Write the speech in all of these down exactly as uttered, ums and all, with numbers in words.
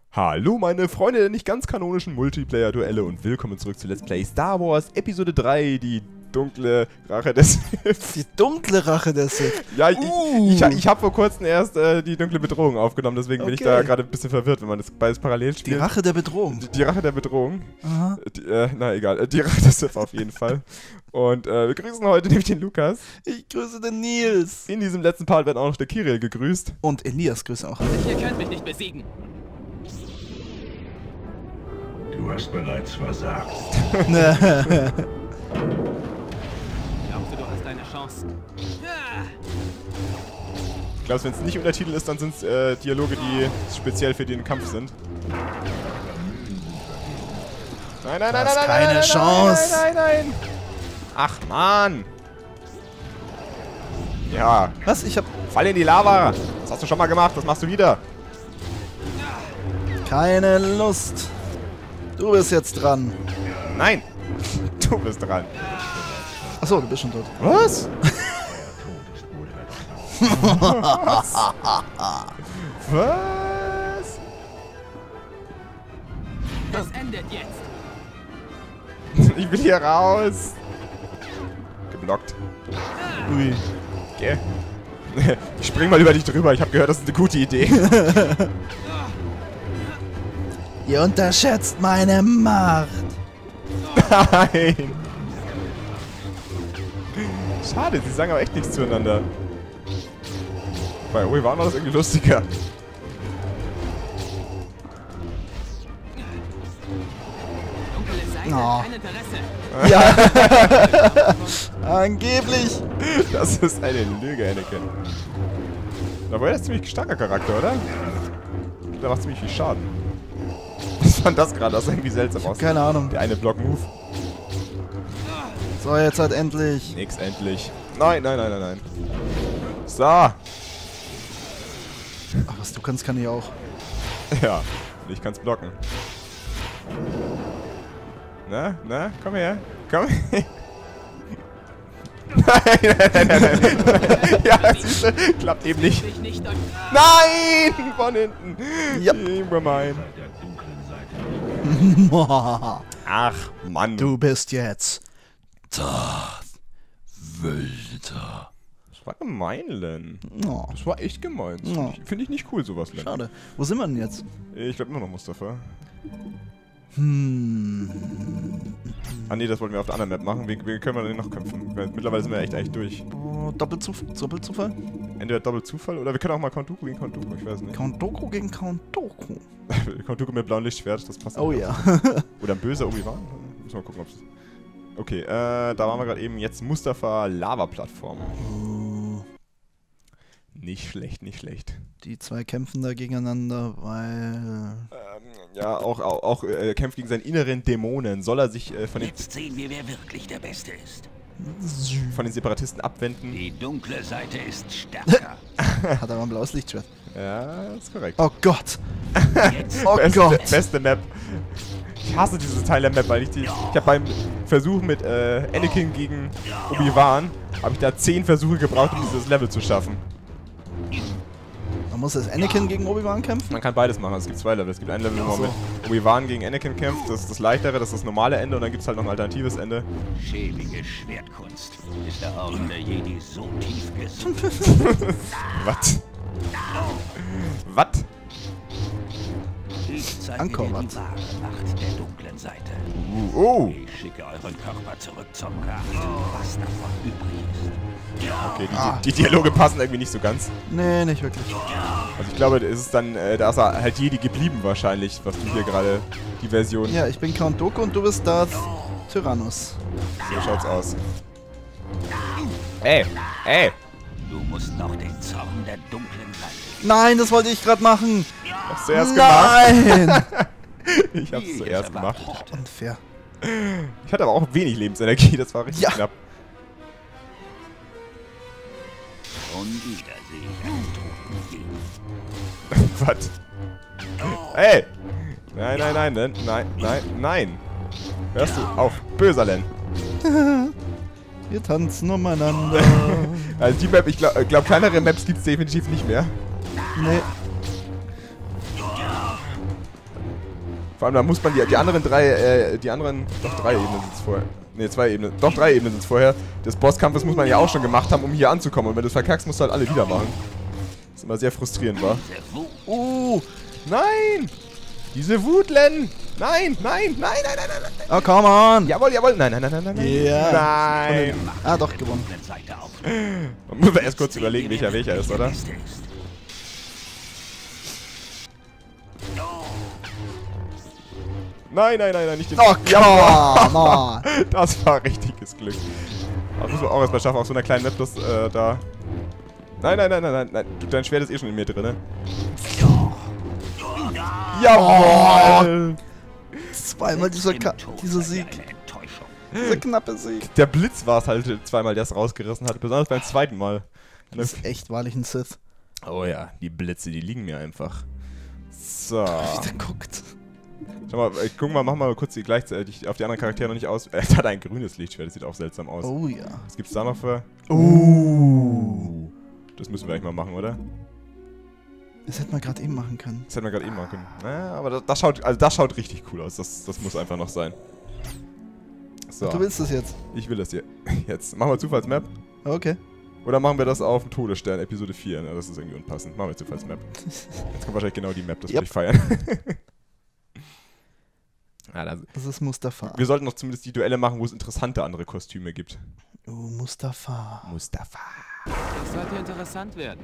Hallo meine Freunde der nicht ganz kanonischen Multiplayer-Duelle und willkommen zurück zu Let's Play Star Wars Episode drei, die dunkle Rache des Sith. Die dunkle Rache des Sith. Ja, ich, uh. ich, ich, ich habe vor kurzem erst äh, die dunkle Bedrohung aufgenommen, deswegen okay. bin ich da gerade ein bisschen verwirrt, wenn man das beides parallel spielt. Die Rache der Bedrohung. Die, die Rache der Bedrohung. Aha. Die, äh, na egal, die Rache des Sith auf jeden Fall. Und äh, wir grüßen heute nämlich den Lukas. Ich grüße den Nils. In diesem letzten Part wird auch noch der Kirill gegrüßt. Und Elias grüße auch. Ihr könnt mich nicht besiegen. Du hast bereits versagt. Glaubst du, du hast eine Chance? Ich glaube, wenn es nicht Untertitel ist, dann sind es äh, Dialoge, die speziell für den Kampf sind. Nein, nein, nein, nein, nein, keine nein, Chance. Nein, nein, nein, nein. Ach, Mann. Ja. Was? Ich hab... Fall in die Lava. Das hast du schon mal gemacht, das machst du wieder. Keine Lust. Du bist jetzt dran. Nein. Du bist dran. Achso, du bist schon tot. Was? Was? Was? Das endet jetzt. Ich will hier raus. Geblockt. Ui. Okay. Ich spring mal über dich drüber. Ich habe gehört, das ist eine gute Idee. Ihr unterschätzt meine Macht. Nein. Schade, sie sagen aber echt nichts zueinander. Bei Obi-Wan war das irgendwie lustiger. Dunkle Seite, Oh. kein Interesse. Ja. Angeblich. Das ist eine Lüge, Anakin. Aber er ist ein ziemlich starker Charakter, oder? Der macht ziemlich viel Schaden. Was war das gerade? Das sah irgendwie seltsam aus. Keine Ahnung. Der eine Block-Move. So, jetzt halt endlich. Nix, endlich. Nein, nein, nein, nein, nein. So. Ja, Ach, was du kannst, kann ich auch. und ich kann's blocken. Na, na, komm her. Komm her. Nein, nein, nein, nein, nein. Ja, siehst du, klappt eben nicht. Dich nicht durch- Nein, von hinten. Ja. Über mein. Der dunklen Seite. Ach, Mann. Du bist jetzt Darth Vader. Das war gemein, Len. Oh, Das war echt gemein. Das Ja. Finde ich, find ich nicht cool, sowas, Len. schade. Wo sind wir denn jetzt? Ich glaube immer noch Mustafa. Hm. Ah ne, das wollten wir auf der anderen Map machen. Wie, wie können wir denn noch kämpfen? Weil mittlerweile sind wir echt eigentlich durch. Oh, Doppelzufall? Doppelzufall? Entweder Doppelzufall oder wir können auch mal Count Dooku gegen Count Dooku, ich weiß nicht. Count Dooku gegen Count Dooku. Count Dooku mit blauem Lichtschwert, das passt. Oh auch. ja. Oder ein böser Obi-Wan. Müssen wir mal gucken, ob's... Okay, äh, da waren wir gerade eben. Jetzt Mustafa Lava-Plattform. Oh, Nicht schlecht, nicht schlecht. die zwei kämpfen da gegeneinander, weil... Ähm, ja, auch, auch, auch äh, er kämpft gegen seinen inneren Dämonen. Soll er sich äh, von, den, Jetzt sehen wir, wer wirklich der Beste ist. von den Separatisten abwenden? Die dunkle Seite ist stärker. Hat aber ein blaues Lichtschwert. Ja, ist korrekt. Oh Gott. Jetzt Oh beste, Gott. beste Map. Ich hasse dieses Teil der Map, weil ich die. Ich habe beim Versuch mit äh, Anakin gegen Obi-Wan, habe ich da zehn Versuche gebraucht, um dieses Level zu schaffen. Man muss jetzt Anakin gegen Obi-Wan kämpfen? Man kann beides machen, also es gibt zwei Level. Es gibt ein Level, wo man so. mit Obi-Wan gegen Anakin kämpft, das ist das leichtere, das ist das normale Ende und dann gibt es halt noch ein alternatives Ende. schäbige Schwertkunst. Ist der Orden der Jedi so tief gesunken? Was? Was? Ich zeige Angkor dir Wat. die wahre Macht der dunklen Seite. Uh, oh! Ich schicke euren Körper zurück zum Rat, was davon übrig ist. Okay, die, die, die Dialoge passen irgendwie nicht so ganz. Nee, nicht wirklich. Also ich glaube, es ist dann, äh, da ist er halt Jedi geblieben wahrscheinlich, was du hier gerade, die Version. Ja, ich bin Count Dooku und du bist Darth Tyrannus. So schaut's aus. Ey, ey! Du musst noch den Zorn der dunklen Seite. Nein, das wollte ich gerade machen. Hab's zuerst gemacht. Nein. Ich hab's zuerst gemacht. Unfair. Ich hatte aber auch wenig Lebensenergie, das war richtig Ja. knapp. Und wieder sehe ich einen toten Gegner. Was? Ey! Nein, nein, nein, nein, nein, nein, nein. Hörst du auf? Böser Len. Wir tanzen umeinander. Also die Map, ich glaube, glaub, kleinere Maps gibt's definitiv nicht mehr. Nee. Vor allem, da muss man die, die anderen drei, äh, die anderen, doch drei Ebenen sind es vorher. Ne, zwei Ebenen, doch drei Ebenen sind es vorher. Des Bosskampfes muss man ja auch schon gemacht haben, um hier anzukommen. Und wenn du es verkackst, musst du halt alle wieder machen. Was immer sehr frustrierend war. Uh, nein! Diese Wut, Len! Nein, nein, nein, nein, nein, nein, nein! Oh, come on! Jawohl, jawohl! Nein, nein, nein, nein, nein! Ja. Nein! Ah, doch, gewonnen. Man muss erst kurz überlegen, welcher welcher ist, oder? Nein, nein, nein, nein, nicht den... Oh, come on! Das war richtiges Glück. Das müssen wir auch erstmal schaffen, auf so einer kleinen Map, das, äh, da... Nein, nein, nein, nein, nein, nein, dein Schwert ist eh schon in mir drin, ne? Jawohl! Zweimal dieser, Ka dieser Sieg. Dieser knappe Sieg. Der Blitz war es halt zweimal, der es rausgerissen hat, besonders beim zweiten Mal. Das ist echt wahrlich ein Sith. Oh ja, die Blitze, die liegen mir einfach. So. Wie der guckt. Schau mal, äh, guck mal, mach mal kurz die gleichzeitig auf die anderen Charaktere noch nicht aus. Er hat ein grünes Lichtschwert, das sieht auch seltsam aus. Oh ja. Was gibt's da noch für... Uh. Das müssen wir eigentlich mal machen, oder? Das hätten wir gerade eben machen können. Das hätten wir gerade eben machen können. Naja, aber das, das schaut, also das schaut richtig cool aus. Das, das muss einfach noch sein. So. Ach, du willst das jetzt? Ich will das hier. Jetzt. Machen wir Zufallsmap. Okay. Oder machen wir das auf dem Todesstern, Episode vier? Na, das ist irgendwie unpassend. Machen wir Zufallsmap. Jetzt kommt wahrscheinlich genau die Map, das Yep. will ich feiern. Ja, das, Das ist Mustafa. wir sollten noch zumindest die Duelle machen, wo es interessante andere Kostüme gibt. Oh, Mustafa. Mustafa. Das sollte interessant werden.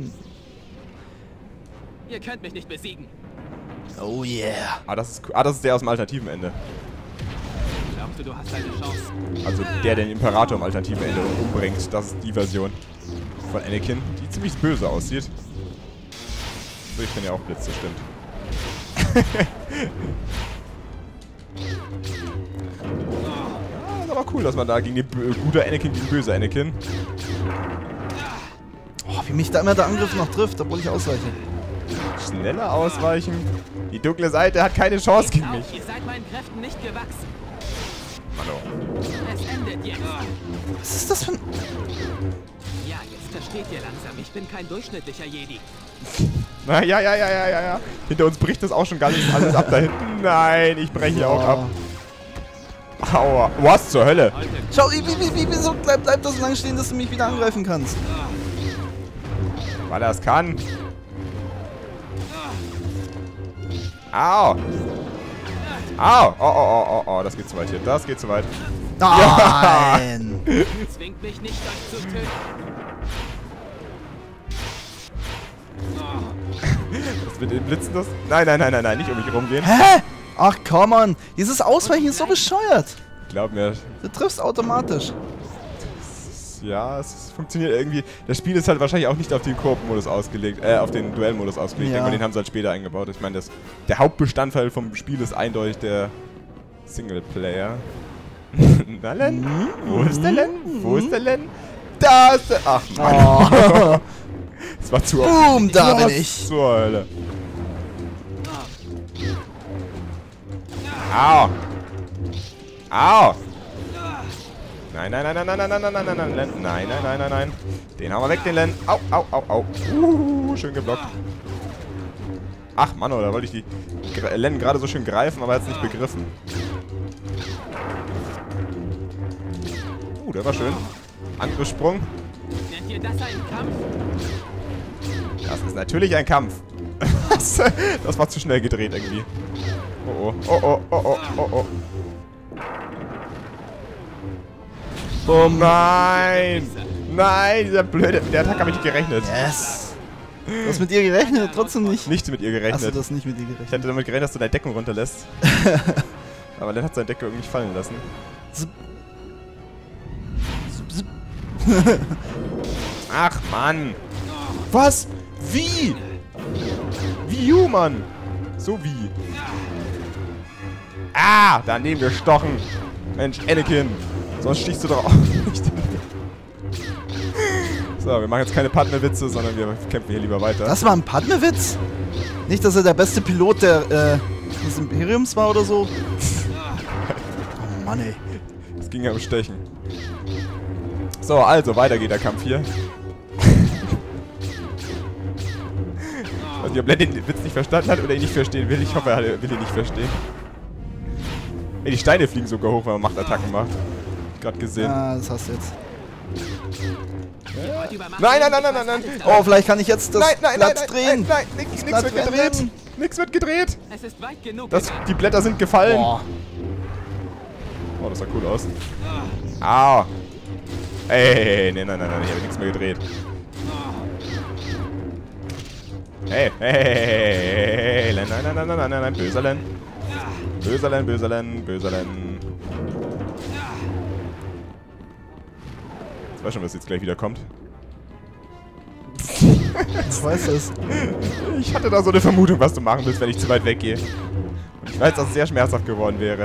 Ihr könnt mich nicht besiegen. Oh yeah. Ah, das ist, ah, das ist der aus dem alternativen Ende. Glaubst du, du hast eine Chance? Also der, der den Imperator im alternativen Ende umbringt. Das ist die Version von Anakin, die ziemlich böse aussieht. So, ich bin ja auch Blitz, das stimmt. Ja, ist aber cool, dass man da gegen den gute Anakin gegen böse Anakin. Oh, wie mich da immer der Angriff noch trifft, obwohl ich ausweiche. Schneller ausweichen. Die dunkle Seite hat keine Chance gegen mich. Ihr seid meinen Kräften nicht gewachsen. Hallo. Es endet jetzt. Was ist das für ein... Ja, jetzt versteht ihr langsam. Ich bin kein durchschnittlicher Jedi. Na, ja, ja, ja, ja, ja, ja. Hinter uns bricht das auch schon ganz alles ab da hinten. Nein, ich breche hier auch ab. Aua. Was zur Hölle? Heute Schau, wie, wie, wie, wieso bleib, bleib das so lange stehen, dass du mich wieder angreifen kannst? Weil er es kann. Au. Au. Oh, oh, oh, oh, oh. Das geht zu weit hier. Das geht zu weit. Nein! zwingt mich nicht, euch zu töten. Das mit den Blitzen, das... Nein, nein, nein, nein, nein. Nicht um mich rumgehen. Hä? Ach, come on. Dieses Ausweichen ist so bescheuert. Glaub mir. Du triffst automatisch. Ja, es funktioniert irgendwie. Das Spiel ist halt wahrscheinlich auch nicht auf den Koop-Modus ausgelegt, äh, auf den Duellmodus ausgelegt. Ja. Ich denke mal, den haben sie halt später eingebaut. Ich meine, das, der Hauptbestandteil vom Spiel ist eindeutig der Singleplayer. Na, Len? Wo ist der Len? Wo ist der Len? Da ist der... Ach, Mann. Oh. Das war zu... Boom, da bin Was ich. zur Hölle. Au. Au. Nein, nein, nein, nein, nein, nein, nein, nein, nein, nein, nein, nein, nein, nein, nein, nein. Den haben wir weg, den Len. Au, au, au, au. Uh, schön geblockt. Ach, Mann, da wollte ich die Len gerade so schön greifen, aber er hat es nicht begriffen. Uh, der war schön. Angriffssprung. Nennt ihr das einen Kampf? Das ist natürlich ein Kampf. Das war zu schnell gedreht irgendwie. Oh, oh, oh, oh, oh, oh, oh. Bumm. Nein! Nein, dieser blöde... Der Attack habe ich nicht gerechnet. Yes. Du hast mit ihr gerechnet, trotzdem nicht. Nichts mit ihr Hast du gerechnet. das nicht mit ihr Ich gerechnet? hätte damit gerechnet, dass du deine Deckung runterlässt. Aber Len hat seine Deckung irgendwie fallen lassen. Zip. Zip, zip. Ach, Mann! Was? Wie? Wie, you, Mann? So wie? Ah! Daneben gestochen! Mensch, Anakin! Sonst stichst du doch auch nicht. So, wir machen jetzt keine Padme-Witze, sondern wir kämpfen hier lieber weiter. Das war ein Padme-Witz? Nicht, dass er der beste Pilot der, äh, des Imperiums war oder so? Oh Mann, ey. Das ging ja um Stechen. So, also, weiter geht der Kampf hier. weiß nicht, ob Len den Witz nicht verstanden hat oder ihn nicht verstehen will. Ich hoffe, er will ihn nicht verstehen. Ey, die Steine fliegen sogar hoch, wenn man Machtattacken macht. Hab ich gerade gesehen. Ah, das hast du jetzt. Nein, nein, nein, nein, nein, nein. Oh, vielleicht kann ich jetzt das Nein, nein, nein, Blatt nein, drehen. nein, nein, nix, nix wird Blatt gedreht. wenden. Nix wird gedreht. Es ist weit genug. Das, die Blätter sind gefallen. Boah. Oh, das sah cool aus. Ah. Ey, nein, nein, nein, nein, ich habe nichts mehr gedreht. Hey, hey, hey, nein, nein, nein, nein, nein, nein, nein, böser Len. Böser Len, böser Len, böser Len. Ich weiß schon, was jetzt gleich wieder kommt. Ich weiß es. Ich hatte da so eine Vermutung, was du machen willst, wenn ich zu weit weggehe. Und ich weiß, dass es sehr schmerzhaft geworden wäre.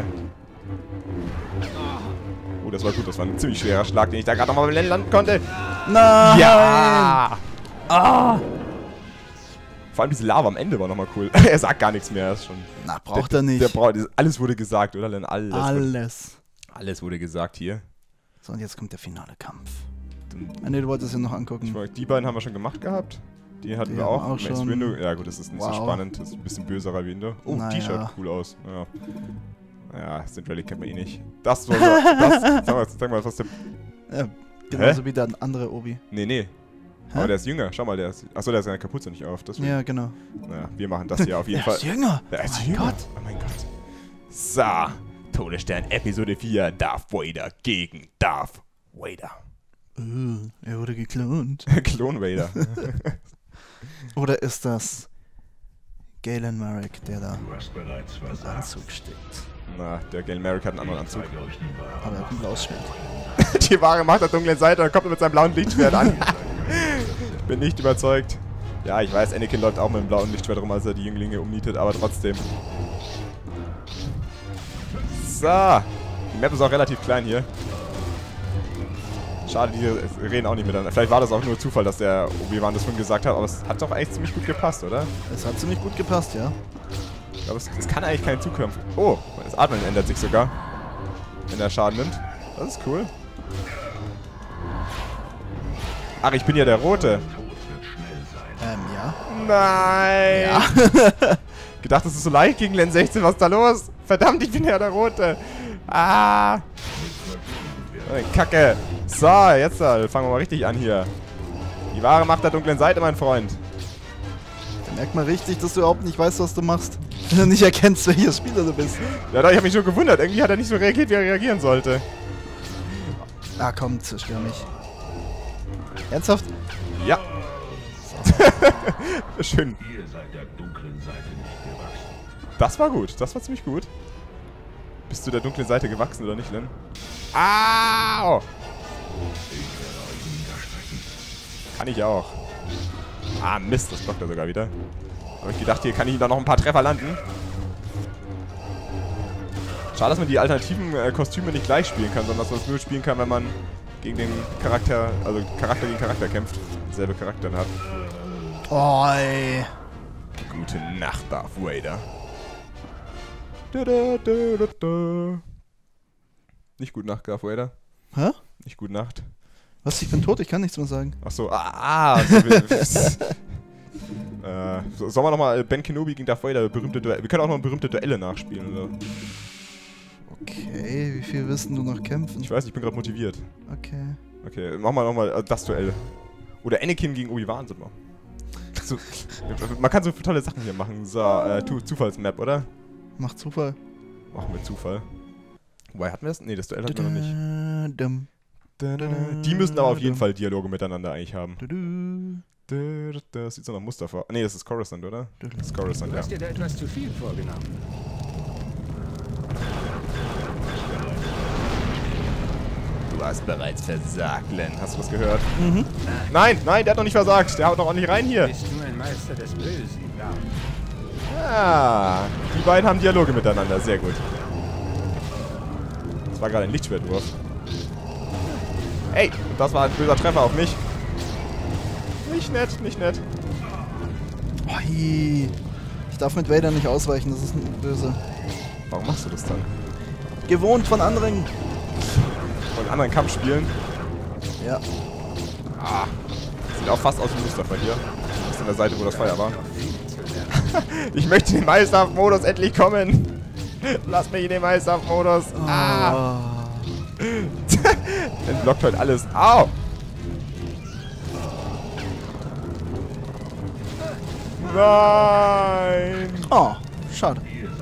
Oh, das war gut. Das war ein ziemlich schwerer Schlag, den ich da gerade nochmal landen konnte. Nein! Ja! Ah! Vor allem diese Lava am Ende war nochmal cool. Er sagt gar nichts mehr. Er ist schon Na, braucht der, er nicht. Der braucht, alles wurde gesagt, oder Len? Alles. Alles. Wurde, alles wurde gesagt hier. So, und jetzt kommt der finale Kampf. Ah, ne, du wolltest ja noch angucken. Ich, die beiden haben wir schon gemacht gehabt. Die hatten Die wir haben auch. auch Mace schon. Windu. Ja gut, das ist nicht Wow. so spannend. Das ist ein bisschen böserer Windu. Oh, Naja. T-Shirt, cool aus. Ja, ja Sint Relic kennt man eh nicht. Das war das. Sag mal, sag mal, was der... Ja, genauso Hä? wie der andere Obi. Nee, nee. Aber der ist jünger. Schau mal, der ist... Achso, der hat seine Kapuze nicht auf. Deswegen. Ja, genau. Naja, wir machen das hier auf jeden Der Fall. ist jünger. Der ist Mein jünger. Gott. Oh mein Gott. So. Todesstern Episode vier. Darth Vader gegen Darth Vader. Uh, er wurde geklont. Klon Vader. Oder ist das Galen Marek, der da Du hast bereits im versagt. Anzug steht? Na, der Galen Merrick hat einen anderen Anzug. Zeige euch die Wahrheit. Aber er hat ein blaues Schwert. Die wahre Macht der dunklen Seite und kommt mit seinem blauen Lichtschwert an. Ich bin nicht überzeugt. Ja, ich weiß, Anakin läuft auch mit dem blauen Lichtschwert rum, als er die Jünglinge umnietet, aber trotzdem. So. Die Map ist auch relativ klein hier. Schade, die reden auch nicht miteinander. Vielleicht war das auch nur Zufall, dass der Obi-Wan das schon gesagt hat, aber es hat doch eigentlich ziemlich gut gepasst, oder? Es hat ziemlich gut gepasst, ja. Ich glaube, es, es kann eigentlich keine Zukunft. Oh, das Atmen ändert sich sogar. Wenn er Schaden nimmt. Das ist cool. Ach, ich bin ja der Rote. Ähm, ja. Nein! Gedacht, das ist so leicht gegen Len sechzehn. Was ist da los? Verdammt, ich bin ja der Rote. Ah! Kacke. So, jetzt äh, fangen wir mal richtig an hier. Die wahre Macht der dunklen Seite, mein Freund. Da merkt man richtig, dass du überhaupt nicht weißt, was du machst. Wenn du nicht erkennst, welcher Spieler du bist. Ja, doch, ich habe mich schon gewundert. Irgendwie hat er nicht so reagiert, wie er reagieren sollte. Ah, komm, zerstör mich. Ernsthaft? Ja. Schön. Ihr seid der dunklen Seite nicht gewachsen. Das war gut. Das war ziemlich gut. Bist du der dunklen Seite gewachsen oder nicht, Len? Au! Kann ich auch. Ah, Mist, das blockt er sogar wieder. Habe ich gedacht, hier kann ich da noch ein paar Treffer landen. Schade, dass man die alternativen äh, Kostüme nicht gleich spielen kann, sondern dass man es nur spielen kann, wenn man gegen den Charakter, also Charakter gegen Charakter kämpft. Selbe Charakter hat. Oh, ey. Gute Nacht, Darth Vader. Da, da, da, da, da. Nicht gute Nacht, Darth Vader. Hä? Nicht gute Nacht. Was? Ich bin tot, ich kann nichts mehr sagen. Achso, ah, so, wir, äh, so, sollen wir nochmal Ben Kenobi gegen Darth Vader, berühmte Duelle. Wir können auch noch berühmte Duelle nachspielen, oder? Okay, wie viel wirst du noch kämpfen? Ich weiß, ich bin gerade motiviert. Okay. Okay, machen wir nochmal äh, das Duell. Oder Anakin gegen Obi-Wan sind wir. So, man kann so tolle Sachen hier machen. So, äh, Zufallsmap, oder? Mach Zufall. Machen wir Zufall. Wobei, hatten wir das? Nee, das Duell hatten wir noch nicht. Dum, Die müssen aber auf jeden Fall Dialoge miteinander eigentlich haben. du, du. Das sieht so nach Mustafa. Nee, das ist Coruscant, oder? Das ist Coruscant, Du ja. hast dir da etwas zu viel vorgenommen. Du hast bereits versagt, Len. Hast du das gehört? Mhm. Nein, nein, der hat noch nicht versagt. Der haut doch auch nicht rein hier. Bist du ein Meister des Bösen, ja? Ah, die beiden haben Dialoge miteinander. Sehr gut. Das war gerade ein Lichtschwertwurf. Ey, und das war ein böser Treffer auf mich. Nicht nett, nicht nett. Oi. Ich darf mit Vader nicht ausweichen, das ist böse. Warum machst du das dann? Gewohnt von anderen. Von anderen Kampfspielen? Ja. Ah, sieht auch fast aus wie Mustafa hier. Das ist an der Seite, wo das Feuer war. Noch viel zu Ich möchte in den Meistermodus endlich kommen. Lass mich in den Meistermodus. Ah. Entblockt heute alles. Au. Nein. Oh, schade.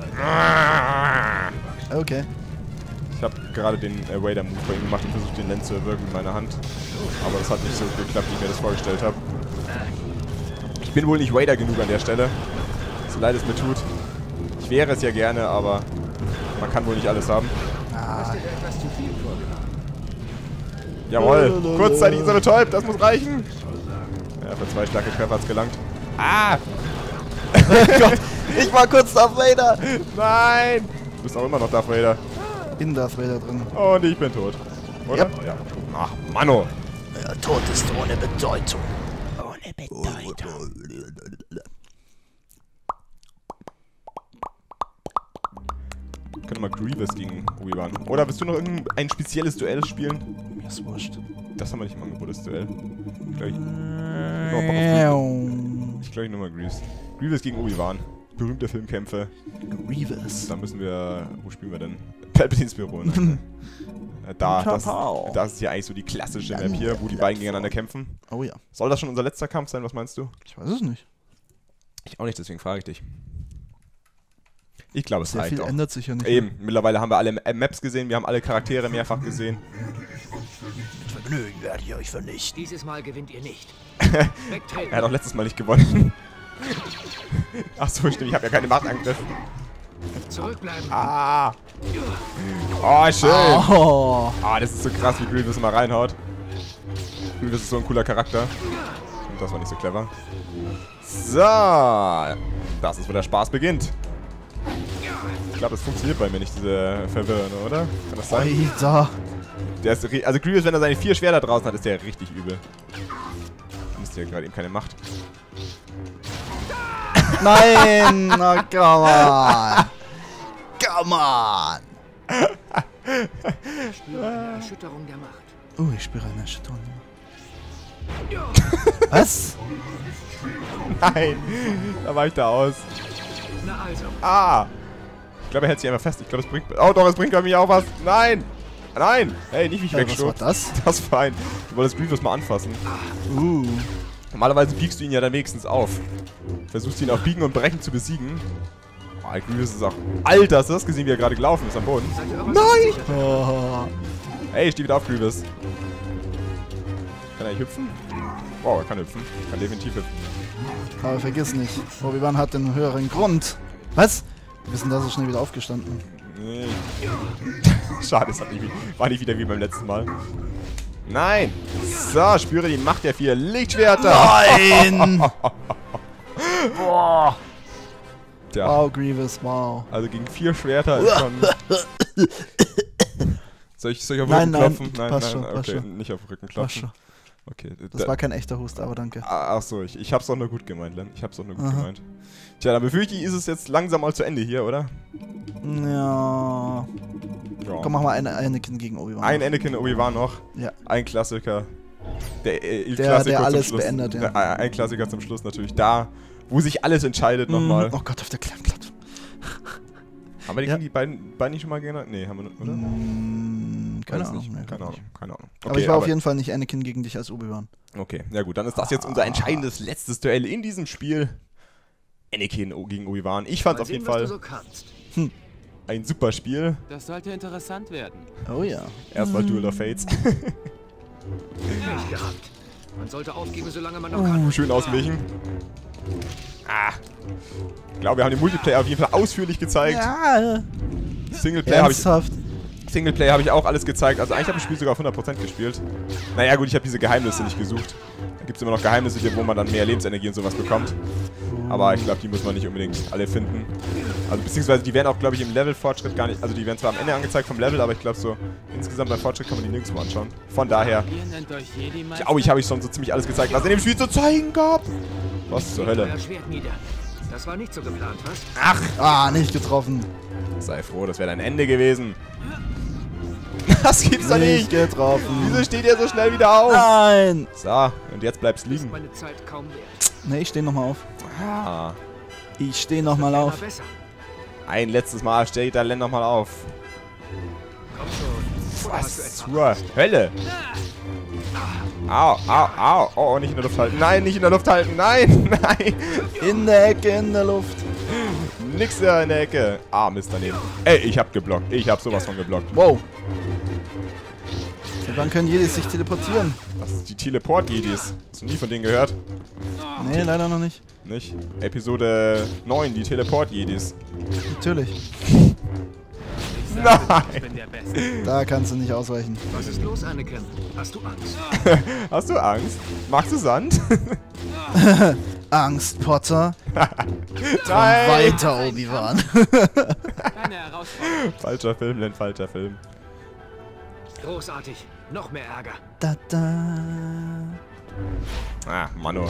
Okay. Ich habe gerade den äh, Wader-Move bei ihm gemacht und versucht, den Lens zu erwürgen mit meiner Hand. Aber das hat nicht so geklappt, wie ich mir das vorgestellt habe. Ich bin wohl nicht Wader genug an der Stelle. So leid es mir tut. Ich wäre es ja gerne, aber man kann wohl nicht alles haben. Ah. Jawohl, kurzzeitig ist er betäubt, das muss reichen. Ja, für zwei starke Treffer hat's gelangt. Ah! Gott, ich war kurz Darth Vader. Nein! Du bist auch immer noch Darth Vader. In Darth Vader drin. Und ich bin tot. Oder? Yep. Ja. Ach, Manno. Ja, Tod ist ohne Bedeutung. Ohne Bedeutung. Ich könnte mal Grievous gegen Obi-Wan. Oder willst du noch irgendein spezielles Duell spielen? Mir ist wurscht. Das haben wir nicht im Angebot, das Duell. Ich glaube, ich, ich, glaub, ich nochmal Grievous. Grievous gegen Obi-Wan. Berühmte Filmkämpfe. Grievous. Da müssen wir... Wo spielen wir denn? Palpatines Büro, ne? Da, das, das ist ja eigentlich so die klassische Map hier, wo die beiden gegeneinander kämpfen. Oh ja. Soll das schon unser letzter Kampf sein? Was meinst du? Ich weiß es nicht. Ich auch nicht, deswegen frage ich dich. Ich glaube, es Sehr reicht viel auch. ändert sich ja nicht. Eben, mittlerweile haben wir alle Maps gesehen, wir haben alle Charaktere mehrfach gesehen. Vergnügen werde ich euch vernichten. Dieses Mal gewinnt ihr nicht. Er hat auch letztes Mal nicht gewonnen. Achso, stimmt, ich habe ja keine Machtangriff. Zurückbleiben. Ah! Oh, schön! Oh. Ah, das ist so krass, wie Grievous immer reinhaut. Grievous ist so ein cooler Charakter. Und das war nicht so clever. So! Das ist, wo der Spaß beginnt. Ich glaube, das funktioniert bei mir nicht, diese Verwirrung, oder? Kann das sein? Alter. Der ist, also Grievous, wenn er seine vier Schwerter draußen hat, ist der richtig übel. Da müsste ja gerade eben keine Macht. Nein! Na, come on! Come on! Ich spüre eine Erschütterung der Macht. Oh, ich spüre eine Erschütterung. Was? Nein! Da war ich da aus. Na also. Ah! Ich glaube, er hält sich einfach fest. Ich glaube, es bringt... Oh doch, es bringt bei mir auch was. Nein! Nein! Hey, nicht mich Äh, was war wegschubsen. das? Das war ein... Du wolltest Grievous mal anfassen. Uh. Normalerweise biegst du ihn ja dann wenigstens auf. Versuchst ihn auf Biegen und Brechen zu besiegen. Oh, Grievous ist auch... Alter, hast du das gesehen, wie er gerade gelaufen ist am Boden? Nein! Oh. Ey, steh wieder auf, Grievous. Kann er nicht hüpfen? Wow, er kann hüpfen. Kann definitiv hüpfen. Aber vergiss nicht, Obi-Wan hat den höheren Grund. Was? Wir sind da so schnell wieder aufgestanden. Nee. Schade, es hat nicht, war nicht wieder wie beim letzten Mal. Nein! So, spüre die Macht der vier Lichtschwerter! Nein! Boah! Tja, Wow, Grievous, wow. also gegen vier Schwerter ist schon... Soll ich, soll ich auf den Nein, Rücken nein, klopfen? Nein, passt nein, schon, passt okay, schon. nicht auf den Rücken Ach, klopfen. schon. Okay, Das da- war kein echter Hust, aber danke. Ah, ach so, ich, ich hab's doch nur gut gemeint, Len. Ich hab's doch nur gut Aha. gemeint. Tja, dann befürchte ich, ist es jetzt langsam mal zu Ende hier, oder? Ja. Ja. Komm, mach mal eine Anakin gegen Obi-Wan. Ein Anakin Obi-Wan noch. Ja. Ein Klassiker. Der, äh, Il Der- Classico der zum alles Schluss. beendet, ja. Äh, ein Klassiker zum Schluss natürlich. Da, wo sich alles entscheidet nochmal. Oh Gott, auf der kleinen Plattform. Haben wir die, Ja. die beiden, beiden nicht schon mal genannt? Nee, haben wir nicht, oder? Mm, keine Weiß Ahnung. nicht. nee, Keine glaub Ahnung, nicht. keine Ahnung. Aber ich war auf jeden Fall nicht Anakin gegen dich als Obi-Wan. Okay, ja gut, dann ist das jetzt unser entscheidendes letztes Duell in diesem Spiel. Anakin gegen Obi-Wan. Ich fand's Mal auf jeden sehen, was Fall du so kannst. ein super Spiel. Das sollte interessant werden. Oh ja. Erstmal Duel of Fates. Nicht gehabt. Man sollte aufgeben, solange man noch kann. Uh, schön ausgewichen. Ah. Ich glaube, wir haben den Multiplayer auf jeden Fall ausführlich gezeigt. Ja. Singleplayer habe ich, Ernsthaft. Singleplayer habe ich auch alles gezeigt. Also eigentlich habe ich das Spiel sogar auf hundert Prozent gespielt. Naja gut, ich habe diese Geheimnisse nicht gesucht. Da gibt es immer noch Geheimnisse, wo man dann mehr Lebensenergie und sowas bekommt. Aber ich glaube, die muss man nicht unbedingt alle finden. Also beziehungsweise die werden auch, glaube ich, im Level-Fortschritt gar nicht... Also die werden zwar am Ende angezeigt vom Level, aber ich glaube so insgesamt beim Fortschritt kann man die nirgendwo anschauen. Von daher... Ihr nennt euch Jedi-Meister? Glaube ich, habe ich schon so ziemlich alles gezeigt, was in dem Spiel zu zeigen gab. Was zur Hölle. Euer Schwert nieder. Das war nicht so geplant, was? Ach, Ah, nicht getroffen. sei froh, das wäre dein Ende gewesen. Das gibt's doch Nicht nicht. getroffen. Wieso steht ihr so schnell wieder auf? Nein. So, und jetzt bleibst Ist liegen. meine Zeit kaum wert. Ne, ich steh nochmal auf. Ah. Ich stehe nochmal Immer auf. besser. Ein letztes Mal steht der Len nochmal auf. Komm schon. Oder hast du Was etwas? zur Hölle? Au, au, au. Oh, nicht in der Luft halten. Nein, nicht in der Luft halten. Nein, nein. In der Ecke, in der Luft. Nix da in der Ecke. Ah, Mist daneben. Ey, ich hab geblockt. Ich hab sowas von geblockt. Wow. Seit wann können Jedis sich teleportieren? Das ist die Teleport-Jedis. Hast du nie von denen gehört? Nee, leider noch nicht. Nicht? Episode neun, die Teleport-Jedis. Natürlich. Ich sage, ich bin der Beste. Da kannst du nicht ausweichen. Was ist los, Anakin? Hast du Angst? Hast du Angst? Magst du Sand? Angst, Potter. Nein! Weiter, Obi-Wan. Keine Herausforderung. Falscher Film, Len, falscher Film. Großartig. Noch mehr Ärger. Da, da. Ah, Mano.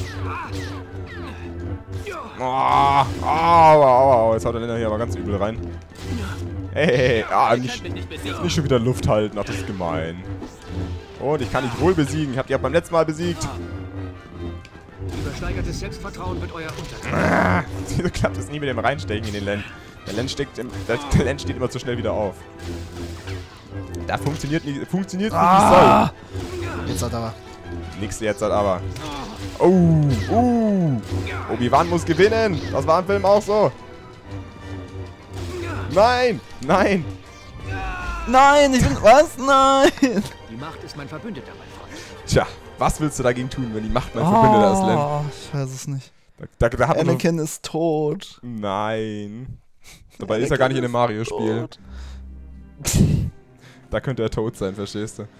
Oh, au, au, au. Jetzt haut der Len hier aber ganz übel rein. Hey, hey, hey. Ah, nicht, Mich nicht besiegen. nicht schon wieder Luft halten. Ach, das ist gemein. Und ich kann dich wohl besiegen. Ich hab dich auch beim letzten Mal besiegt. Übersteigertes Selbstvertrauen wird euer Untergang. Ah, wieso klappt es nie mit dem Reinstechen in den Len? Der Len, steckt im, der Len steht immer zu schnell wieder auf. Da funktioniert nicht, funktioniert nicht, Ah. wie es soll. Jetzt hat er. Nix jetzt halt aber. Oh, uh. Obi-Wan muss gewinnen. Das war im Film auch so. Nein, nein. Nein, ich bin. Was? Nein! Die Macht ist mein Verbündeter, mein Freund. Tja, was willst du dagegen tun, wenn die Macht mein Verbündeter ist, Len? Oh, ich weiß es nicht. Da, da, da hat man nur, Anakin ist tot. nein. Dabei ist er gar nicht in dem Mario-Spiel. Tot. Da könnte er tot sein, verstehst du?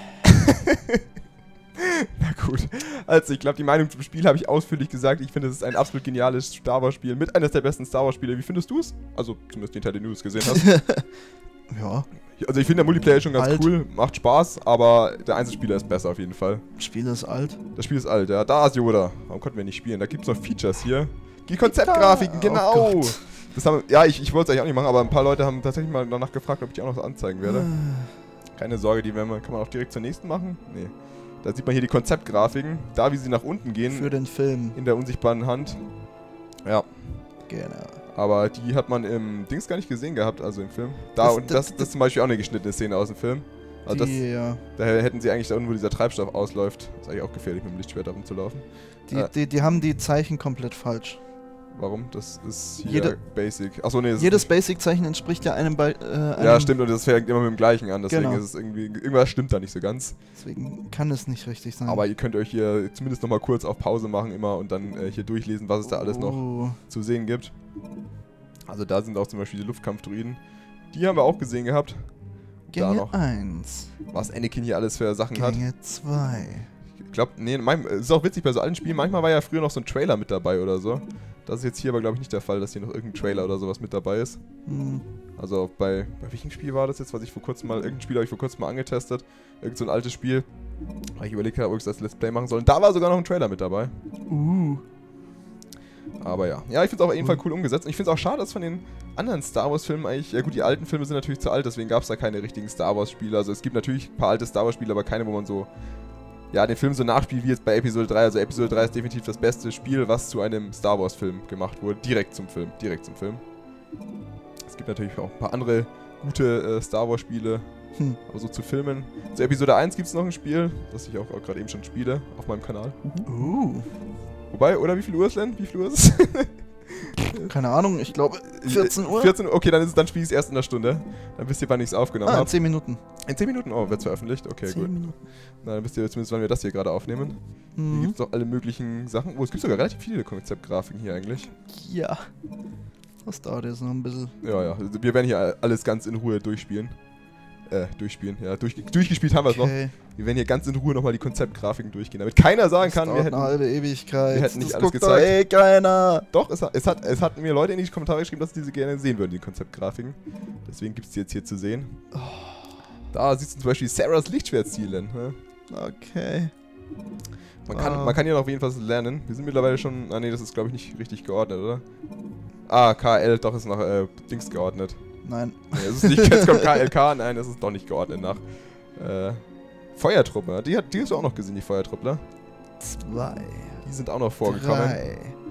Na gut. Also, ich glaube, die Meinung zum Spiel habe ich ausführlich gesagt. Ich finde, es ist ein absolut geniales Star Wars-Spiel. Mit eines der besten Star Wars-Spiele. Wie findest du es? Also, zumindest den Teil, den du es gesehen hast. Ja, Also, ich finde, der Multiplayer ist schon ganz Alt. cool. Macht Spaß, aber der Einzelspieler ist besser auf jeden Fall. das Spiel ist alt. Das Spiel ist alt, ja. Da ist Yoda. Warum konnten wir nicht spielen? Da gibt es noch Features hier. Die Konzeptgrafiken, genau. Oh Gott. Das haben, ja, ich, ich wollte es eigentlich auch nicht machen, aber ein paar Leute haben tatsächlich mal danach gefragt, ob ich auch noch so anzeigen werde. Keine Sorge, die werden wir, kann man auch direkt zur nächsten machen? Nee. Da sieht man hier die Konzeptgrafiken. Da, wie sie nach unten gehen. Für den Film. In der unsichtbaren Hand. Ja. Genau. Aber die hat man im Dings gar nicht gesehen gehabt, also im Film. Da Das- und das- das, das ist zum Beispiel auch eine geschnittene Szene aus dem Film. Also das, Die, ja. da hätten sie eigentlich da unten, wo dieser Treibstoff ausläuft. Das ist eigentlich auch gefährlich, mit dem Lichtschwert da rumzulaufen. Die, Äh. die, die haben die Zeichen komplett falsch. Warum? Das ist hier Jede- Basic. Achso, nee, das Jedes ist Basic-Zeichen entspricht ja einem bei. Äh, nicht, einem, ja, stimmt, und das fängt immer mit dem gleichen an, deswegen Genau. ist es irgendwie. Irgendwas stimmt da nicht so ganz. Deswegen kann es nicht richtig sein. Aber ihr könnt euch hier zumindest nochmal kurz auf Pause machen immer und dann äh, hier durchlesen, was es da alles noch Oh. zu sehen gibt. Also da sind auch zum Beispiel die Luftkampfdruiden. Die haben wir auch gesehen gehabt. Da Gänge noch. eins. Was Anakin hier alles für Sachen hat. Gänge zwei. Ich glaube, nee, mein, es ist auch witzig bei so allen Spielen. Manchmal war ja früher noch so ein Trailer mit dabei oder so. Das ist jetzt hier aber, glaube ich, nicht der Fall, dass hier noch irgendein Trailer oder sowas mit dabei ist. Hm. Also bei, bei welchem Spiel war das jetzt, was ich vor kurzem mal, irgendein Spiel habe ich vor kurzem mal angetestet. Irgend so ein altes Spiel. Weil ich überlegt habe, ob ich das Let's Play machen soll. Und da war sogar noch ein Trailer mit dabei. Uh. Aber ja. Ja, ich finde es auf jeden Fall cool umgesetzt. Und ich finde es auch schade, dass von den anderen Star Wars Filmen eigentlich, ja gut, die alten Filme sind natürlich zu alt, deswegen gab es da keine richtigen Star Wars Spiele. Also es gibt natürlich ein paar alte Star Wars Spiele, aber keine, wo man so, ja, den Film so nachspielt wie jetzt bei Episode drei. Also Episode drei ist definitiv das beste Spiel, was zu einem Star Wars Film gemacht wurde. Direkt zum Film, direkt zum Film. Es gibt natürlich auch ein paar andere gute äh, Star Wars Spiele, Hm. aber so zu Filmen. Zu Episode eins gibt es noch ein Spiel, das ich auch, auch gerade eben schon spiele, auf meinem Kanal. Uh. Wobei, oder wie viel Uhr ist denn? Wie viel Uhr ist es? Keine Ahnung, ich glaube vierzehn Uhr. vierzehn Uhr, okay, dann, ist es, dann spiele ich es erst in der Stunde. Dann wisst ihr, wann ich es aufgenommen Ah, in habe. zehn Minuten. In zehn Minuten? Oh, wird es veröffentlicht? Okay, zehn gut. Minuten. Na, dann wisst ihr zumindest, wann wir das hier gerade aufnehmen. Hier Mhm. gibt es doch alle möglichen Sachen. Oh, es gibt sogar relativ viele Konzeptgrafiken hier eigentlich. Ja. Das dauert jetzt noch ein bisschen. Ja, ja. Also wir werden hier alles ganz in Ruhe durchspielen. Äh, durchspielen. Ja, durch, durchgespielt haben wir es noch. Okay. Wir werden hier ganz in Ruhe nochmal die Konzeptgrafiken durchgehen, damit keiner sagen Das kann, dauert wir hätten... eine halbe Ewigkeit. wir hätten nicht das alles guckt gezeigt. doch eh keiner. Doch, es hat, es, hat, es hat mir Leute in die Kommentare geschrieben, dass sie diese gerne sehen würden, die Konzeptgrafiken. Deswegen gibt es die jetzt hier zu sehen. Da siehst du zum Beispiel Sarahs Lichtschwertzielen. Ne? Okay. Man, kann, Ah. man kann hier noch auf jeden Fall lernen. Wir sind mittlerweile schon... Ah ne, das ist glaube ich nicht richtig geordnet, oder? Ah, K L, doch ist nach äh, Dings geordnet. Nein. Nee, es ist nicht, jetzt kommt K L K, nein, das ist doch nicht geordnet nach äh, Feuertruppe. Die, hat, die hast du auch noch gesehen, die Feuertruppler. Zwei. Die sind auch noch vorgekommen. Drei.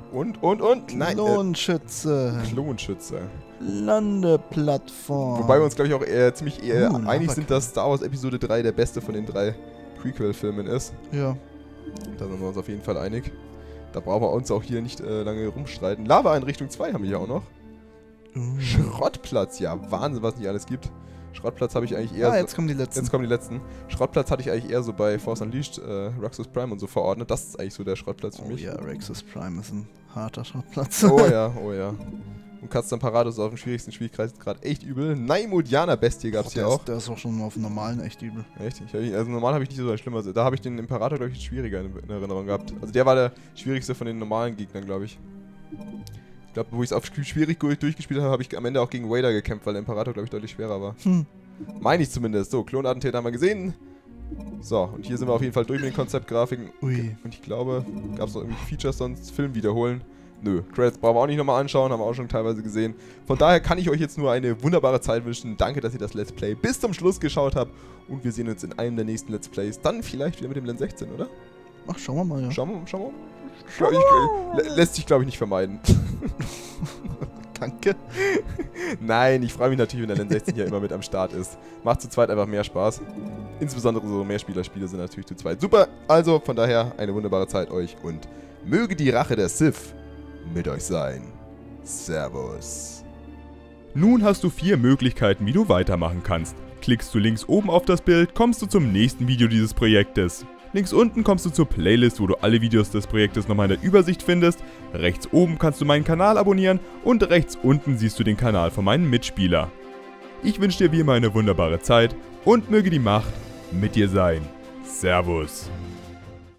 Und, und, und. Nein, äh, Klonschütze. Klonschütze. Landeplattform. Wobei wir uns, glaube ich, auch äh, ziemlich äh, Uh, einig sind, dass Star Wars Episode drei der beste von den drei Prequel-Filmen ist. Ja. Da sind wir uns auf jeden Fall einig. Da brauchen wir uns auch hier nicht äh, lange rumstreiten. Lava-Einrichtung zwei haben wir hier auch noch. Uh. Schrottplatz, ja, Wahnsinn, was es nicht alles gibt. Schrottplatz habe ich eigentlich eher Ah, so, jetzt kommen die letzten. jetzt kommen die letzten. Schrottplatz hatte ich eigentlich eher so bei Force Unleashed, äh, Roxas Prime und so verordnet. Das ist eigentlich so der Schrottplatz für Oh mich. ja, Rexus Prime ist ein harter Schrottplatz. Oh ja, oh ja. Und Katzan Parados auf dem schwierigsten Schwierigkeitsgrad echt übel. Naimodianer Bestie gab es hier der auch. Ist, der ist auch schon auf dem normalen echt übel. Echt? Ich, hab- also normal habe ich nicht so ein schlimmer. Da habe ich den Imperator, glaube ich, schwieriger in, in Erinnerung gehabt. Also der war der schwierigste von den normalen Gegnern, glaube ich. Ich glaube, wo ich es auf schw- schwierig durch- durchgespielt habe, habe ich am Ende auch gegen Vader gekämpft, weil der Imperator, glaube ich, deutlich schwerer war. Hm. Meine ich zumindest. So, Klonattentäter haben wir gesehen. So, und hier sind wir auf jeden Fall durch mit den Konzeptgrafiken. Ui. Und ich glaube, gab es noch irgendwie Features sonst? Film wiederholen? Nö, Credits brauchen wir auch nicht nochmal anschauen, haben wir auch schon teilweise gesehen. Von daher kann ich euch jetzt nur eine wunderbare Zeit wünschen. Danke, dass ihr das Let's Play bis zum Schluss geschaut habt. Und wir sehen uns in einem der nächsten Let's Plays. Dann vielleicht wieder mit dem Len sechzehn, oder? Ach, schauen wir mal, ja. Schauen wir, schauen wir. Schau- ich, lä- lässt sich, glaube ich, nicht vermeiden. Danke. Nein, ich freue mich natürlich, wenn der Len sechzehn hier immer mit am Start ist. Macht zu zweit einfach mehr Spaß. Insbesondere so Mehrspieler-Spiele sind natürlich zu zweit super. Also, von daher, eine wunderbare Zeit euch und möge die Rache der Sith mit euch sein. Servus. Nun hast du vier Möglichkeiten, wie du weitermachen kannst. Klickst du links oben auf das Bild, kommst du zum nächsten Video dieses Projektes. Links unten kommst du zur Playlist, wo du alle Videos des Projektes nochmal in der Übersicht findest. Rechts oben kannst du meinen Kanal abonnieren und rechts unten siehst du den Kanal von meinem Mitspieler. Ich wünsche dir wie immer eine wunderbare Zeit und möge die Macht mit dir sein. Servus.